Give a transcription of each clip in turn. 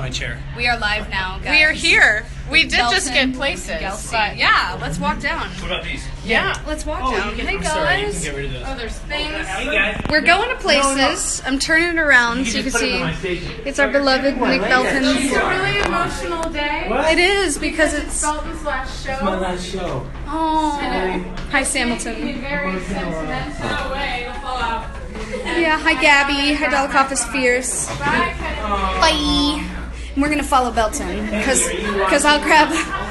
my chair. We are live now, guys. We are here. We did Belton, just get places, but yeah, let's walk down. What about these? yeah. Let's walk down. Hey I'm sorry, you can guys. get rid of those. Oh, there's things. Hey guys. We're going to places. I'm turning it around so you can see. It's our beloved Nick Belton. It's a really emotional day. It is because it's Belton's last show. My last show. oh. Hi In a Samilton. very sentimental way to fall out. Yeah, hi Gabby. Hi Dolokhov is fierce. Bye. Bye. And we're gonna follow Belton because I'll grab.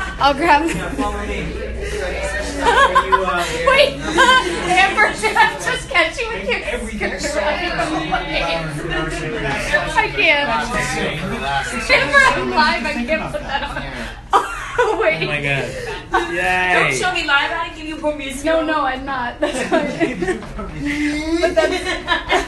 Wait, Amber, should I just catch you with your I can't. Amber, I'm live. I can't put that on. Oh, wait. Oh my god. Yay. Don't show me live. I give you permission. No, I'm not. That's fine. But that's.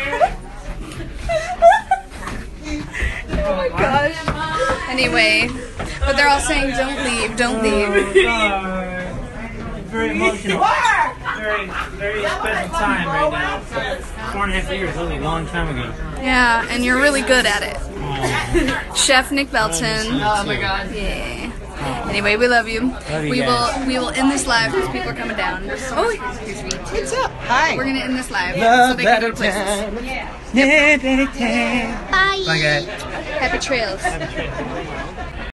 Oh my gosh. Anyway, but they're all saying, "Don't leave, don't leave." Very emotional. Very special time right now. 4.5 years, that was a long time ago. Yeah, and you're really good at it. Chef Nick Belton. Oh my god. Yeah. Anyway, we love you. Love you We guys. will end this live because people are coming down. Oh, excuse me. What's up? Hi. We're gonna end this live so they can go to places. Yeah. Bye. Bye guys. Happy trails. Have a treat.